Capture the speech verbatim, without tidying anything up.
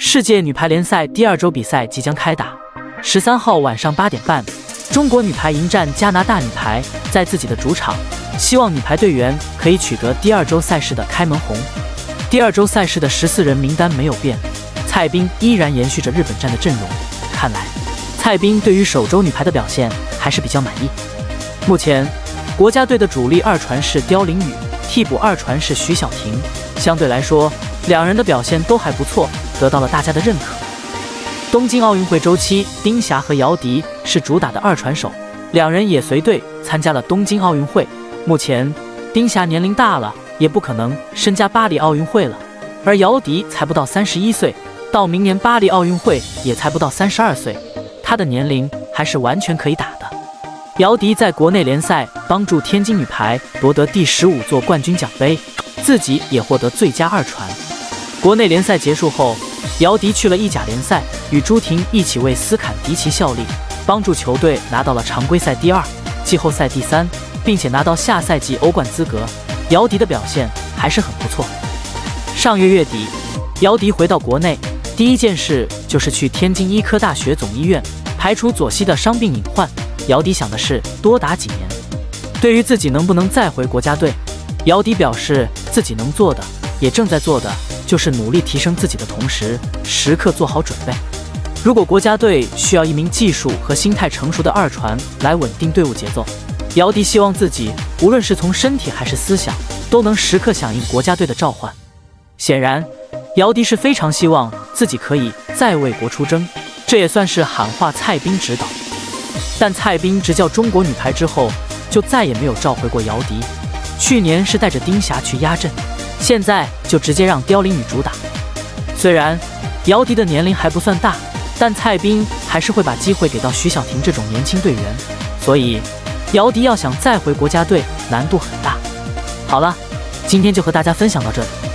世界女排联赛第二周比赛即将开打，十三号晚上八点半，中国女排迎战加拿大女排，在自己的主场，希望女排队员可以取得第二周赛事的开门红。第二周赛事的十四人名单没有变，蔡彬依然延续着日本站的阵容。看来，蔡彬对于首周女排的表现还是比较满意。目前，国家队的主力二传是刁琳宇，替补二传是徐晓婷，相对来说，两人的表现都还不错，得到了大家的认可。东京奥运会周期，丁霞和姚迪是主打的二传手，两人也随队参加了东京奥运会。目前，丁霞年龄大了，也不可能参加巴黎奥运会了，而姚迪才不到三十一岁，到明年巴黎奥运会也才不到三十二岁，他的年龄还是完全可以打的。姚迪在国内联赛帮助天津女排夺得第十五座冠军奖杯，自己也获得最佳二传。国内联赛结束后，姚迪去了意甲联赛，与朱婷一起为斯坎迪奇效力，帮助球队拿到了常规赛第二、季后赛第三，并且拿到下赛季欧冠资格。姚迪的表现还是很不错。上月月底，姚迪回到国内，第一件事就是去天津医科大学总医院排除左膝的伤病隐患。姚迪想的是多打几年。对于自己能不能再回国家队，姚迪表示自己能做的，也正在做的，就是努力提升自己的同时，时刻做好准备。如果国家队需要一名技术和心态成熟的二传来稳定队伍节奏，姚迪希望自己无论是从身体还是思想，都能时刻响应国家队的召唤。显然，姚迪是非常希望自己可以再为国出征，这也算是喊话蔡彬指导。但蔡彬执教中国女排之后，就再也没有召回过姚迪。去年是带着丁霞去压阵，现在就直接让刁琳宇主打。虽然姚迪的年龄还不算大，但蔡彬还是会把机会给到徐晓婷这种年轻队员，所以姚迪要想再回国家队，难度很大。好了，今天就和大家分享到这里。